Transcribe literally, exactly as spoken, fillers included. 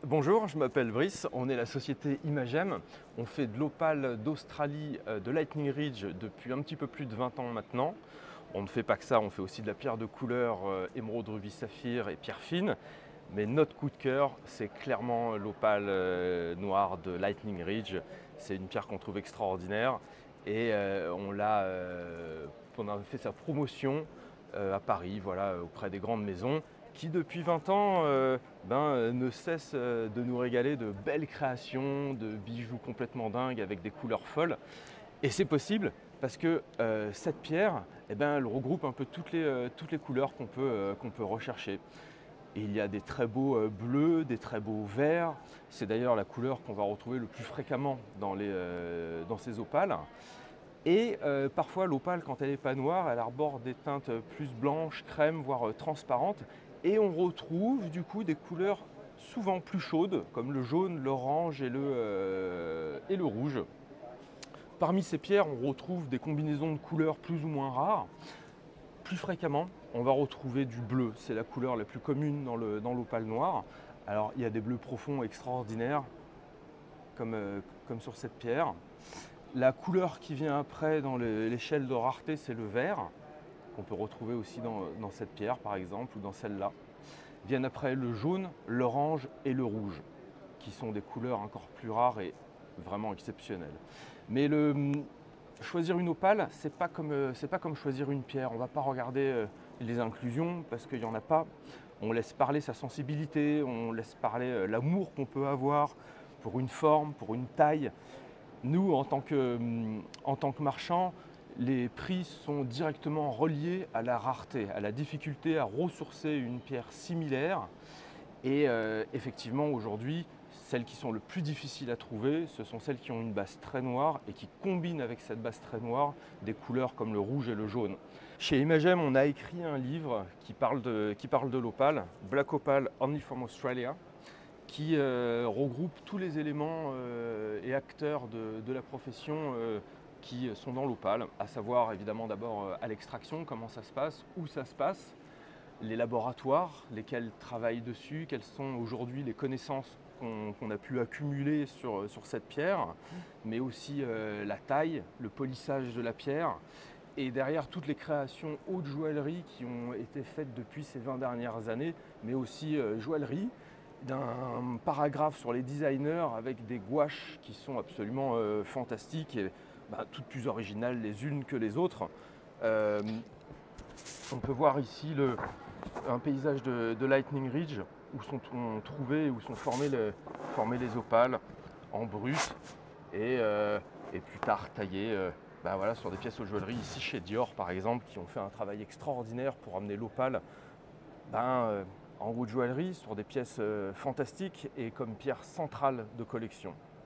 Bonjour, je m'appelle Brice, on est la société Imagem. On fait de l'opale d'Australie euh, de Lightning Ridge depuis un petit peu plus de vingt ans maintenant. On ne fait pas que ça, on fait aussi de la pierre de couleur euh, émeraude, rubis, saphir et pierre fine. Mais notre coup de cœur, c'est clairement l'opale euh, noire de Lightning Ridge. C'est une pierre qu'on trouve extraordinaire et euh, on l'a, euh, on a fait sa promotion euh, à Paris, voilà, auprès des grandes maisons, qui depuis vingt ans euh, ben, euh, ne cessent euh, de nous régaler de belles créations, de bijoux complètement dingues avec des couleurs folles. Et c'est possible parce que euh, cette pierre, eh ben, elle regroupe un peu toutes les, euh, toutes les couleurs qu'on peut, euh, qu'on peut rechercher. Et il y a des très beaux euh, bleus, des très beaux verts. C'est d'ailleurs la couleur qu'on va retrouver le plus fréquemment dans, les, euh, dans ces opales. Et euh, parfois l'opale, quand elle n'est pas noire, elle arbore des teintes plus blanches, crème, voire euh, transparentes. Et on retrouve du coup des couleurs souvent plus chaudes, comme le jaune, l'orange et, le, euh, et le rouge. Parmi ces pierres, on retrouve des combinaisons de couleurs plus ou moins rares. Plus fréquemment, on va retrouver du bleu. C'est la couleur la plus commune dans le, dans l'opale noire. Alors, il y a des bleus profonds extraordinaires, comme, euh, comme sur cette pierre. La couleur qui vient après dans l'échelle de rareté, c'est le vert, qu'on peut retrouver aussi dans, dans cette pierre, par exemple, ou dans celle-là. Viennent après le jaune, l'orange et le rouge, qui sont des couleurs encore plus rares et vraiment exceptionnelles. Mais le, choisir une opale, c'est pas comme, c'est pas comme choisir une pierre. On ne va pas regarder les inclusions parce qu'il n'y en a pas. On laisse parler sa sensibilité, on laisse parler l'amour qu'on peut avoir pour une forme, pour une taille. Nous, en tant que, en tant que marchands, les prix sont directement reliés à la rareté, à la difficulté à ressourcer une pierre similaire. Et euh, effectivement, aujourd'hui, celles qui sont le plus difficiles à trouver, ce sont celles qui ont une base très noire et qui combinent avec cette base très noire des couleurs comme le rouge et le jaune. Chez Imagem, on a écrit un livre qui parle de, qui parle de l'opale, Black Opal Only from Australia, qui euh, regroupe tous les éléments euh, et acteurs de, de la profession euh, qui sont dans l'opale, à savoir évidemment d'abord euh, à l'extraction, comment ça se passe, où ça se passe, les laboratoires, lesquels travaillent dessus, quelles sont aujourd'hui les connaissances qu'on qu'on a pu accumuler sur, sur cette pierre, mais aussi euh, la taille, le polissage de la pierre, et derrière toutes les créations haute joaillerie qui ont été faites depuis ces vingt dernières années, mais aussi euh, joaillerie, d'un paragraphe sur les designers avec des gouaches qui sont absolument euh, fantastiques et bah, toutes plus originales les unes que les autres. Euh, on peut voir ici le, un paysage de, de Lightning Ridge où sont trouvés, où sont formés, le, formés les opales en brut et, euh, et plus tard taillées euh, bah voilà, sur des pièces aux joaillerie, ici chez Dior par exemple, qui ont fait un travail extraordinaire pour amener l'opale ben, euh, en haute joaillerie sur des pièces euh, fantastiques et comme pierre centrale de collection.